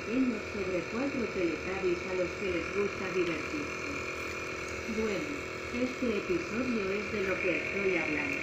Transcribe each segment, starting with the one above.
pequeños sobre 4 Teletubbies a los que les gusta divertirse. Bueno, este episodio es de lo que estoy hablando.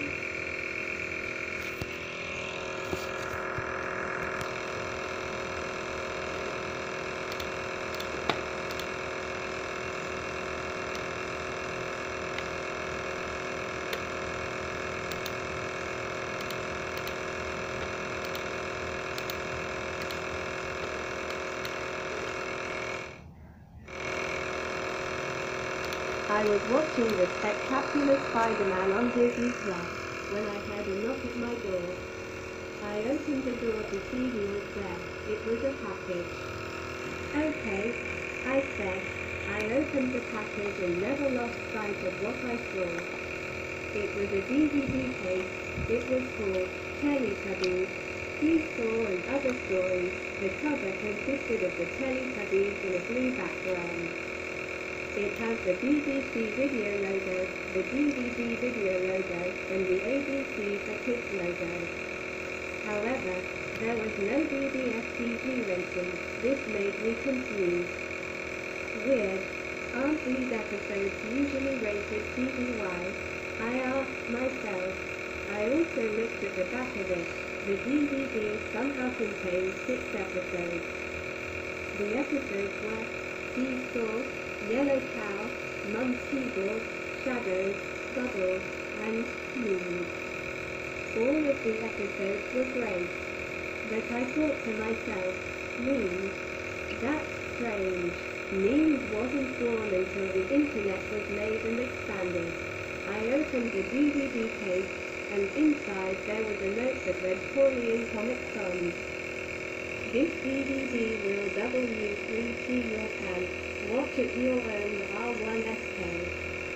I was watching the Spectacular Spider-Man on Disney Plus when I heard a knock at my door. I opened the door to see who was there. It was a package. Okay, I said. I opened the package and never lost sight of what I saw. It was a DVD case. It was called Teletubbies, Seesaw and Other Stories. The cover consisted of the Teletubbies in a blue background. It has the BBC video logo, the DVD video logo, and the ABC for Kids logo. However, there was no BBFCG rating. This made me confused. Weird. Aren't these episodes usually rated TVY? I asked myself. I also looked at the back of it. The DVD somehow contains 6 episodes. The episodes were Seesaw, Yellow Cow, Mum's Keyboard, Shadows, Bubbles, and Moons. All of the episodes were great. But I thought to myself, Moons? That's strange. Moons wasn't born until the internet was made and expanded. I opened the DVD case, and inside there was a note that read poorly in Comic Sans. This DVD will W3C your pants. Watch at your own R1SK.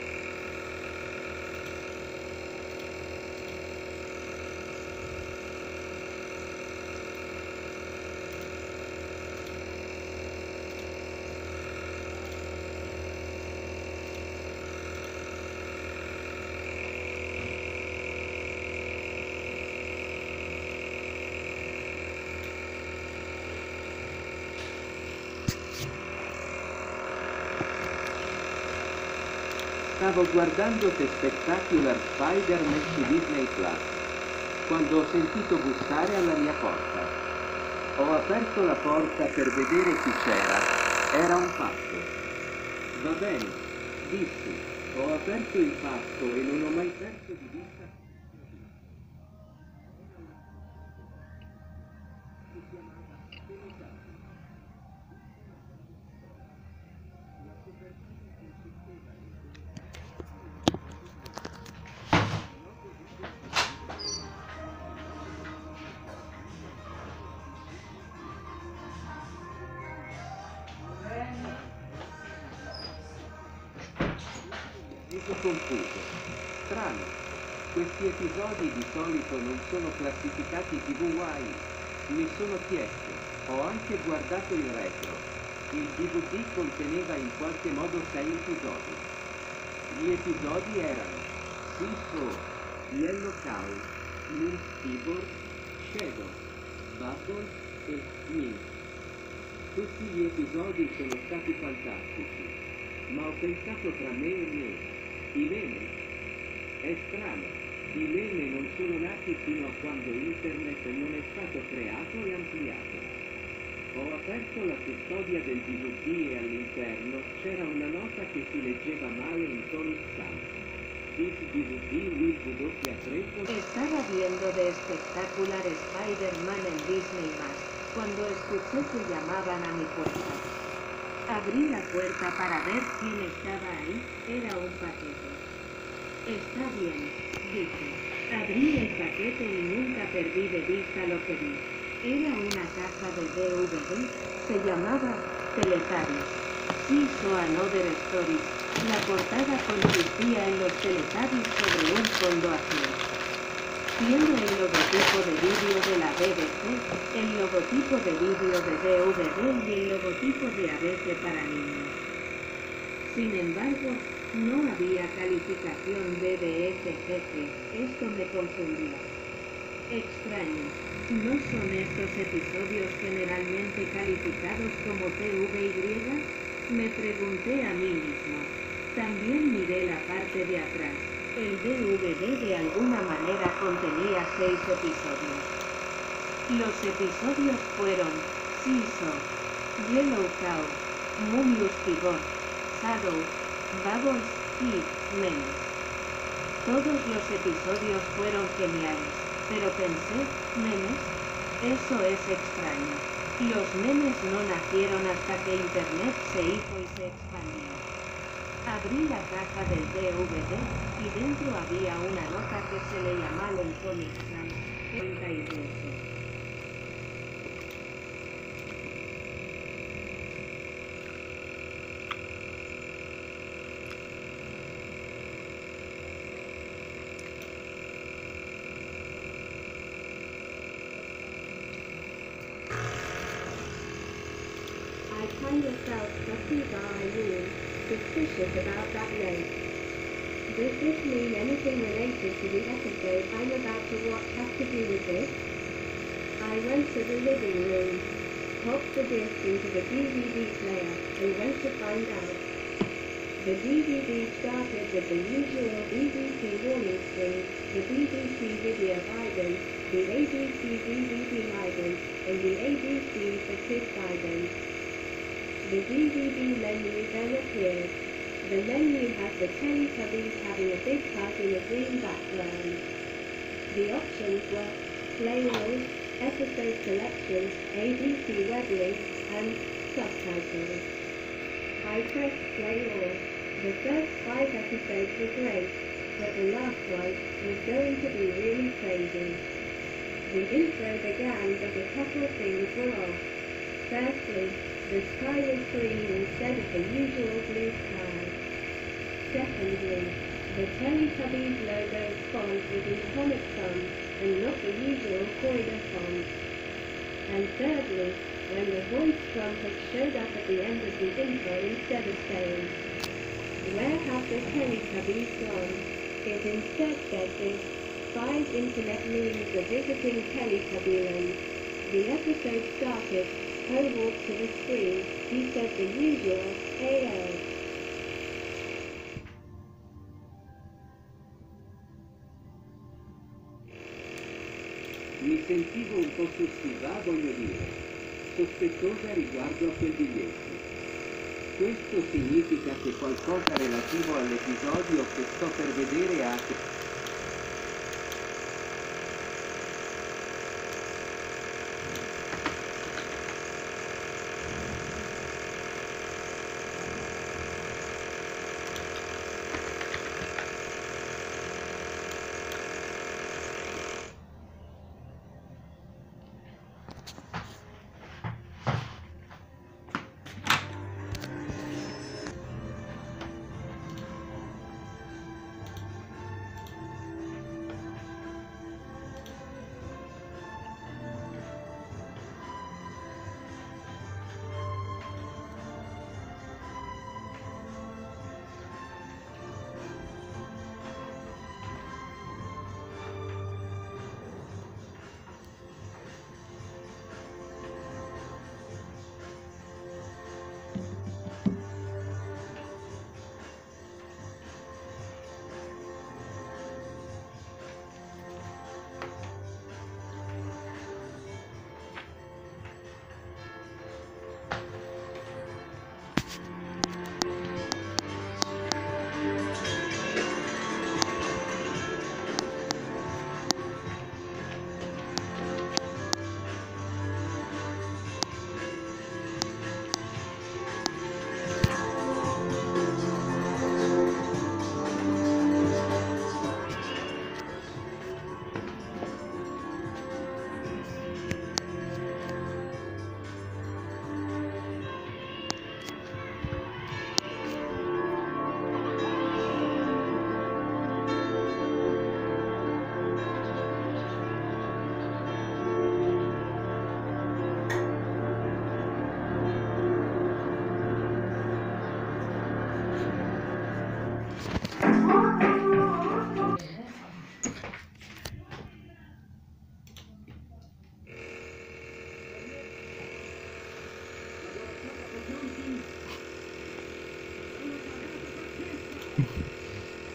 Stavo guardando The Spectacular Spider-Man su Disney Plus, quando ho sentito bussare alla mia porta. Ho aperto la porta per vedere chi c'era. Era un pazzo. Va bene, dissi. Ho aperto il pasto e non ho mai perso di vista. Si chiamava Teletubbies. La copertina consisteva in confuso. Strano. Questi episodi di solito non sono classificati TVY. Mi sono chiesto. Ho anche guardato il retro. Il DVD conteneva in qualche modo 6 episodi. Gli episodi erano Seesaw, Yellow Cow, Moon's Keyboard, Shadow, Bubbles e Me. Tutti gli episodi sono stati fantastici. Ma ho pensato tra me e me. I meme? È strano, i meme non sono nati fino a quando internet non è stato creato e ampliato. Ho aperto la custodia del DVD e all'interno c'era una nota che si leggeva male in Comic Sans. This DVD will W3. Estaba viendo The Spectacular Spider-Man en Disney+, cuando escuché que llamaban a mi puerta. Abrí la puerta para ver quién estaba ahí. Era un paquete. Está bien, dije. Abrí el paquete y nunca perdí de vista lo que vi. Era una caja de DVD. Se llamaba Teletubbies. Seesaw and Other Stories. La portada consistía en los Teletubbies sobre un fondo azul. Tiene el logotipo de vídeo de la BBC, el logotipo de vídeo de DVD y el logotipo de ABC para niños. Sin embargo, no había calificación BBFCG. Esto me confundió. Extraño. ¿No son estos episodios generalmente calificados como TVY? Me pregunté a mí mismo. También miré la parte de atrás. El DVD de alguna manera contenía 6 episodios. Los episodios fueron Seesaw, Yellow Cow, Mummius Pivot, Shadow, Bubbles y Memes. Todos los episodios fueron geniales, pero pensé, ¿memes? Eso es extraño. Los memes no nacieron hasta que Internet se hizo y se expandió. Abrí la caja del DVD, y dentro había una nota que se le llamaba el Comic Sans, 38. I kind of felt suspicious about that note. Does this mean anything related to the episode I'm about to watch has to do with this? I went to the living room, popped the disc into the DVD player, and went to find out. The DVD started with the usual BBC warning screen, the BBC video guidance, the ABC DVD guidance, and the ABC for Kids guidance. The DVD menu then appeared. The menu has the Teletubbies having a big hug in a green background. The options were Play All, Episode Selection, ABC Web Link, and Subtitles. I pressed Play All. The first 5 episodes were great, but the last one was going to be really crazy. The intro began but a couple things were off. Firstly, the sky was green instead of the usual blue sky. Secondly, the Teletubbies logo font was in Comic Sans, and not the usual Koida font. And thirdly, when the voice trumpet showed up at the end of the intro instead of saying, "Where have the Teletubbies gone?" it instead said this, 5 internet memes of visiting Teletubbyland. The episode started, Poe walked to the screen, he said the usual, "Ayo." Mi sentivo un po' voglio dire, sospettosa riguardo a quel biglietto. Questo significa che qualcosa relativo all'episodio che sto per vedere ha che...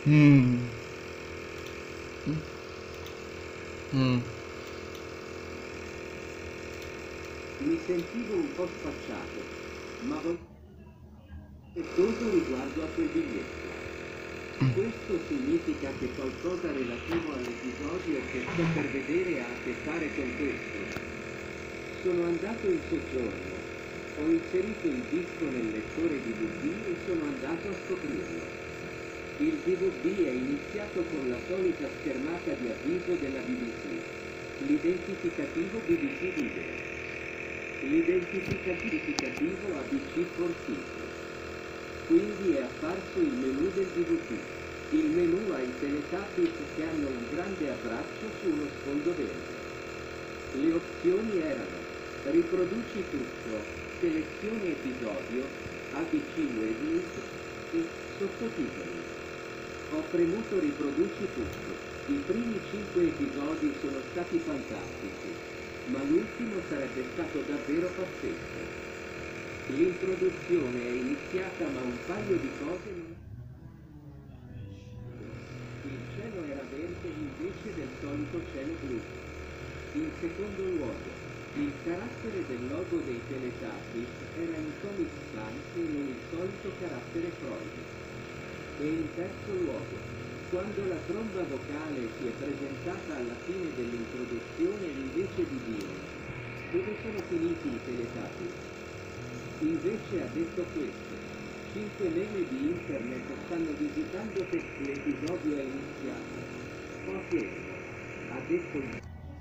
Mm. Mm. Mi sentivo un po' spacciato, ma voglioso riguardo a quel biglietto. Questo significa che qualcosa relativo all'episodio che sto per vedere ha a che fare con questo. Sono andato in soggiorno, ho inserito il disco nel lettore DVD e sono andato a scoprirlo. Il DVD è iniziato con la solita schermata di avviso della BBC. L'identificativo BBC Video. L'identificativo ABC for Kids. Quindi è apparso il menu del DVD. Il menu ha i Teletubbies che hanno un grande abbraccio su uno sfondo verde. Le opzioni erano: riproduci tutto, selezioni episodio, ABC Weblink e sottotitoli. Ho premuto riproduci tutto. I primi 5 episodi sono stati fantastici, ma l'ultimo sarebbe stato davvero pazzesco. L'introduzione è iniziata ma un paio di cose non... Il cielo era verde invece del solito cielo blu. In secondo luogo, il carattere del logo dei Teletubbies era in Comic Sans e non il solito carattere Freud. E in terzo luogo, quando la tromba vocale si è presentata alla fine dell'introduzione invece di dire "Dove sono finiti i Teletubbies?", invece ha detto questo: 5 meme di internet stanno visitando perché l'episodio è iniziato. Ho chiesto. Ha detto il...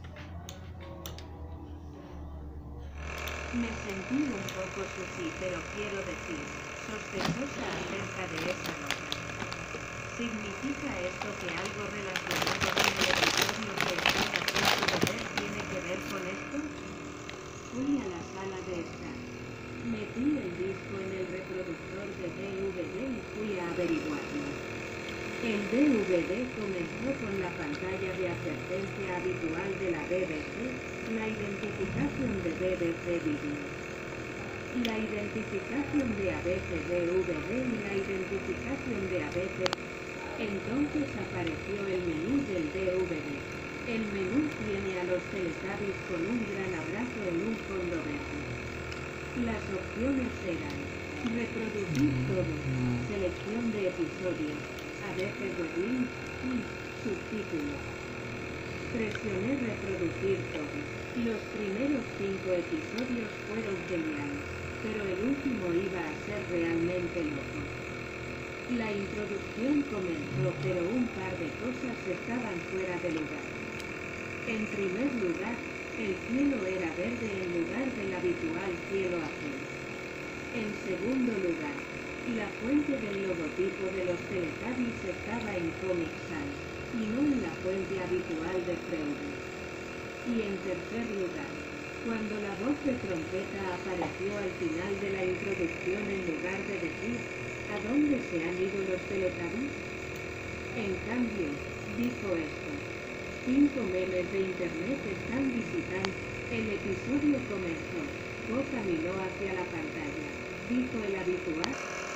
Me sentí un poco sushi, pero quiero decir, sospechosa acerca de esa nota. ¿Significa esto que algo relacionado con el episodio que estás a punto de ver tiene que ver con esto? Fui a la sala de estar. Metí el disco en el reproductor de DVD y fui a averiguarlo. El DVD comenzó con la pantalla de advertencia habitual de la BBC, la identificación de BBC Video. La identificación de ABC DVD y la identificación de ABC. Entonces apareció el menú del DVD. El menú tiene a los Teletubbies con un gran abrazo en un fondo verde. Las opciones eran: reproducir todo, selección de episodios, ABC Weblink y subtítulos. Presioné reproducir todo. Los primeros 5 episodios fueron geniales, pero el último iba a ser realmente loco. La introducción comenzó, pero un par de cosas estaban fuera de lugar. En primer lugar, el cielo era verde en lugar del habitual cielo azul. En segundo lugar, la fuente del logotipo de los Teletubbies estaba en Comic Sans, y no en la fuente habitual de Freud. Y en tercer lugar, cuando la voz de trompeta apareció al final de la introducción en lugar de decir ¿a dónde se han ido los Teletubbies? En cambio, dijo esto: 5 memes de internet están visitando. El episodio comenzó. Bo caminó hacia la pantalla. Dijo el habitual.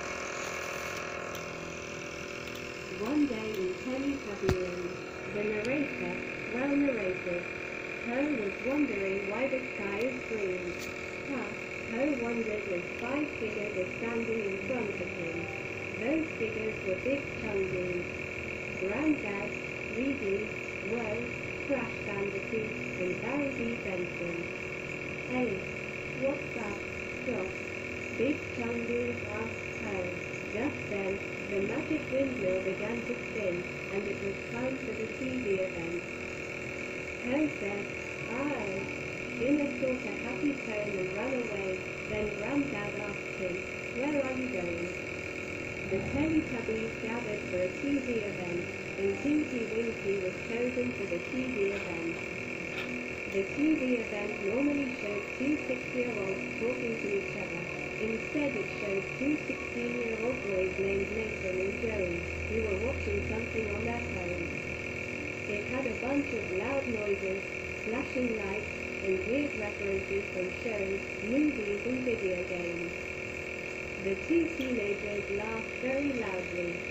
One day in Teletubbyland, the narrator, well narrated, Ho was wondering why the sky is green. Ho wondered as 5 figures were standing in front of him. Those figures were Big Chungus, Granddad, Reedy, Woe, Crash Bandicoot, and Barry B. Benson. Hey, what's up, Doc? Big Chungus asked Ho. Just then, the magic windmill began to spin, and it was time for the TV event. Ho said, "Aye," in a sort of happy tone and ran away. Then Granddad asked him, "Where are you going?" The Teletubbies gathered for a TV event, and Tinky Winky was chosen for the TV event. The TV event normally showed 2 6-year-olds talking to each other. Instead it showed 2 16-year-old boys named Nathan and Joey, who were watching something on their phones. It had a bunch of loud noises, flashing lights, and weird references from shows, movies and video games. The 2 teenagers laughed very loudly.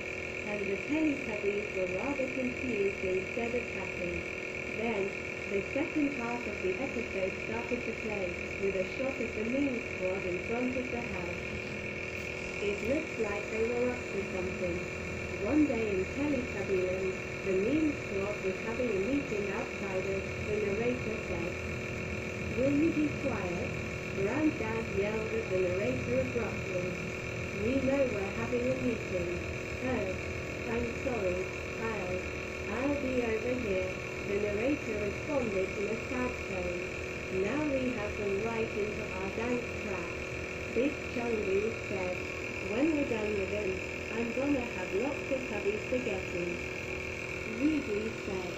and the Teletubbies were rather confused instead of happy. Then, the second part of the episode started to play, with a shot of the Meme Squad in front of the house. It looked like they were up to something. One day in Teletubbyland, the Meme Squad was having a meeting outside of, the narrator said. "Will you be quiet?" Granddad yelled at the narrator abruptly. "We know we're having a meeting." "Oh, I'm sorry, I'll be over here," the narrator responded in a sad tone. "Now we have them right into our dank trap." Big Chungu said, "When we're done with him, I'm gonna have lots of hubby spaghetti." Rudy said.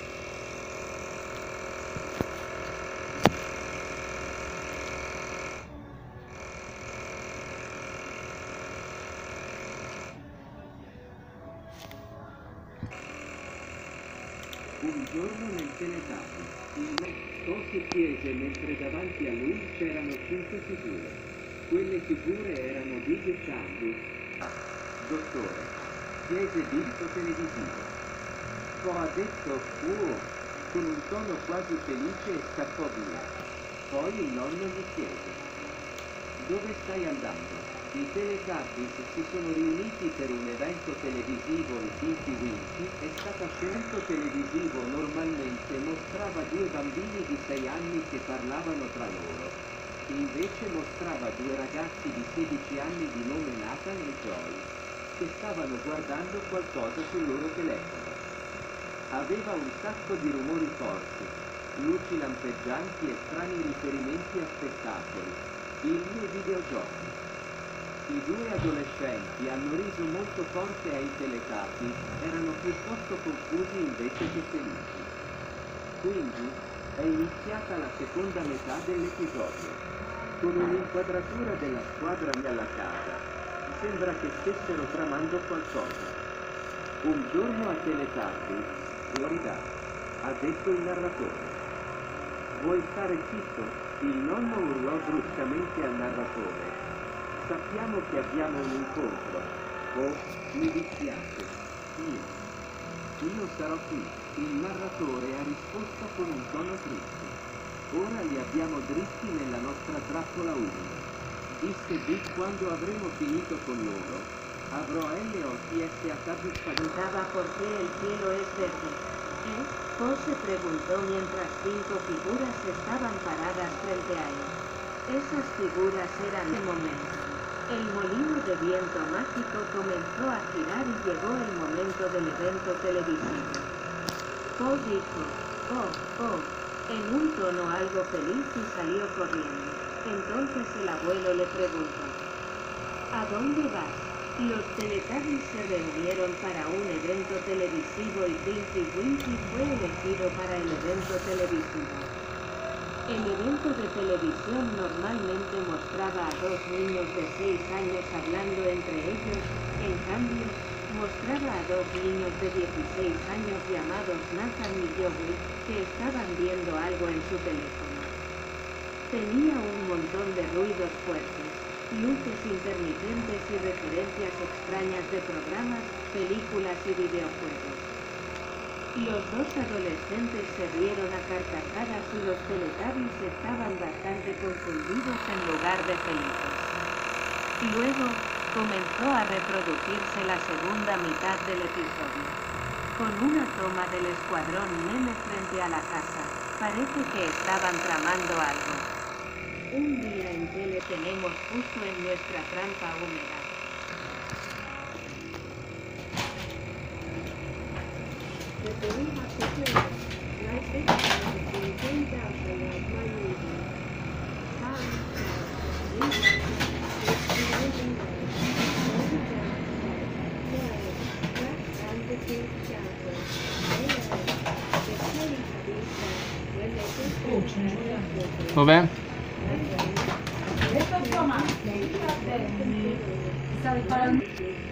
Un giorno nel Teletubby, il Po si chiese mentre davanti a lui c'erano 5 figure. Quelle figure erano Big e Chungu. "Dottore", chiese Big televisivo. Po ha detto con un tono quasi felice e scappò via. Poi il nonno gli chiese: "Dove stai andando?" I Teletubbies si sono riuniti per un evento televisivo, il Tinky Winky. È stato scelto televisivo normalmente mostrava 2 bambini di 6 anni che parlavano tra loro. Invece mostrava 2 ragazzi di 16 anni di nome Nathan e Joy, che stavano guardando qualcosa sul loro telefono. Aveva un sacco di rumori forti, luci lampeggianti e strani riferimenti a spettacoli, film e videogiochi. I 2 adolescenti hanno riso molto forte ai Teletubbies, erano piuttosto confusi invece che felici. Quindi, è iniziata la seconda metà dell'episodio. Con un'inquadratura della squadra alla casa, sembra che stessero tramando qualcosa. "Un giorno a Teletubbies, Florida", ha detto il narratore. "Vuoi stare zitto?" Il nonno urlò bruscamente al narratore. "Sappiamo che abbiamo un incontro." "Oh, mi dispiace. Io sarò qui." Il narratore ha risposto con un tono triste. "Ora li abbiamo dritti nella nostra trappola umida", disse Big quando avremo finito con loro. "Avrò LOTS Preguntaba por qué el cielo es verde. Po se preguntó mientras 5 figuras estaban paradas frente a él. Esas figuras eran el momento. El molino de viento mágico comenzó a girar y llegó el momento del evento televisivo. Po dijo, "Oh", en un tono algo feliz y salió corriendo. Entonces el abuelo le preguntó: "¿A dónde vas?" Los Teletubbies se reunieron para un evento televisivo y Tinky Winky fue elegido para el evento televisivo. El evento de televisión normalmente mostraba a 2 niños de 6 años hablando entre ellos, en cambio, mostraba a 2 niños de 16 años llamados Nathan y Joey, que estaban viendo algo en su teléfono. Tenía un montón de ruidos fuertes, luces intermitentes y referencias extrañas de programas, películas y videojuegos. Los 2 adolescentes se rieron a carcajadas y los Teletubbies estaban bastante confundidos en lugar de felices. Luego, comenzó a reproducirse la segunda mitad del episodio. Con una toma del escuadrón Meme frente a la casa, parece que estaban tramando algo. Un día en tele tenemos justo en nuestra trampa húmeda. But do we have to play it? Like this time it's been changed out and like my movie. Sam said, "We want it. It's the living way." Bobby Jack said, "No." Crash Bandicoot shouted, "Hello." The Teletubbies said, when they just got their headquarters. Dov'è? Adesso insomma, stavi parlando.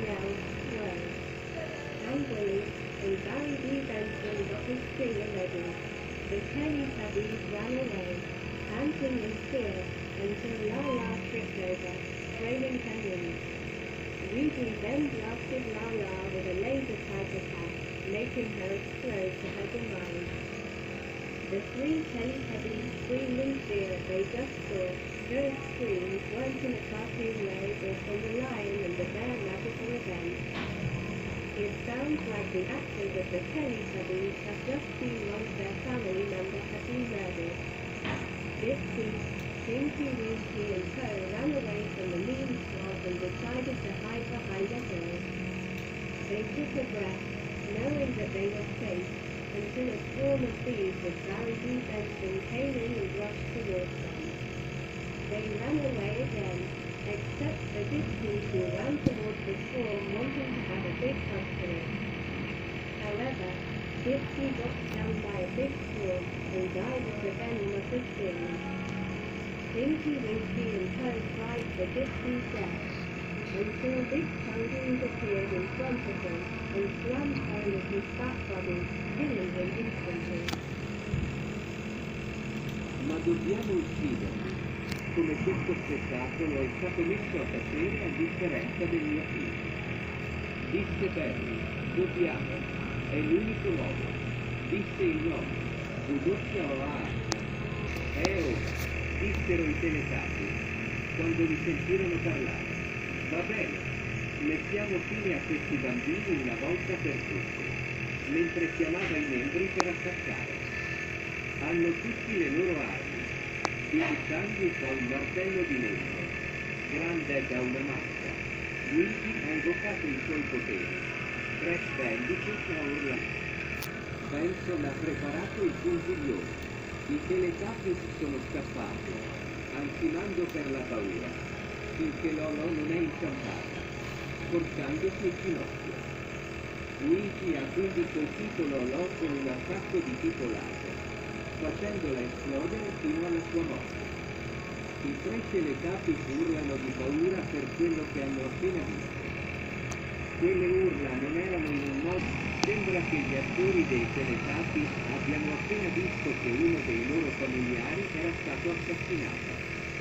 Angrily, and Barry B. Benson got his stringer ready. The Teletubbies ran away, panting with fear, until La-La tripped over, trailing her knees. Weasley then blasted Lala with a laser-type attack, making her explode to her demise. The three Teletubbies screaming fear they just saw. Those screams weren't in a cartoon way or from the Lion and the Bear magical event. It sounds like the actors of the Teletubbies have just seen one of their family members have been murdered. This ceased. Tinky, Winky and Toe ran away from the mean squad and decided to hide behind a hill. They took a breath, knowing that they were safe, until a swarm of bees with Barry Benson came in and rushed towards them. They ran away again, except for Dipsy, who ran towards the swarm wanting to have a big hug to it. However, Dipsy got stung by a big swarm and died of the venom of the stings. Tinky, Winky and Toe cried for Dipsy's death, until Big Tongues appeared in front of them and slammed her with his fat body, killing him instantly. Ma dobbiamo ucciderli. Come questo spettacolo è stato messo a tacere a differenza del mio figlio. Disse Barry, dobbiamo, è l'unico modo. Disse il nome, Udocia Oa. È ora, dissero i Teletubby, quando li sentirono parlare. Va bene, mettiamo fine a questi bambini una volta per tutte, mentre chiamava i membri per attaccare. Hanno tutti le loro armi. Big Sandy ha un martello di legno, Granddad ha una mazza, Luigi ha invocato i suoi poteri, Crash Bandicoot ha urlato. Benson ha preparato il puntiglione. I Teletubbies sono scappati, ansimando per la paura, finché Lolo non è inciampata, forzandosi il ginocchio. Luigi ha quindi colpito Lolo con un attacco di tipo laser, facendola esplodere fino alla sua morte. I tre Teletubbies urlano di paura per quello che hanno appena visto. Quelle urla non erano in un modo. Sembra che gli attori dei Teletubbies abbiano appena visto che uno dei loro familiari era stato assassinato.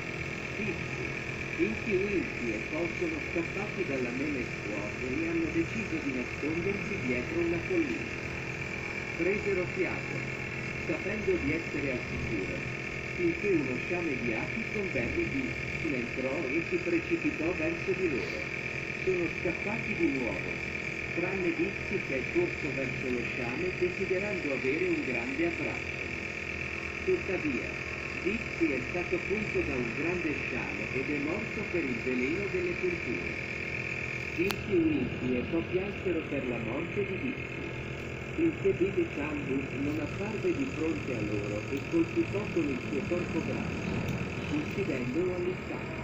Dipsy, Tinky Winky e Po sono scappati dalla Meme Squad e hanno deciso di nascondersi dietro una collina. Presero fiato, sapendo di essere al sicuro, finché uno sciame di api con Barry Beach entrò e si precipitò verso di loro. Sono scappati di nuovo, tranne Dipsy che è corso verso lo sciame desiderando avere un grande abbraccio. Tuttavia, Dipsy è stato punto da un grande sciame ed è morto per il veleno delle punture. Tinky Winky e Po piansero per la morte di Dipsy, finché Big Sandy non apparve di fronte a loro e colpì Po con il suo corpo grande, uccidendolo all'istante.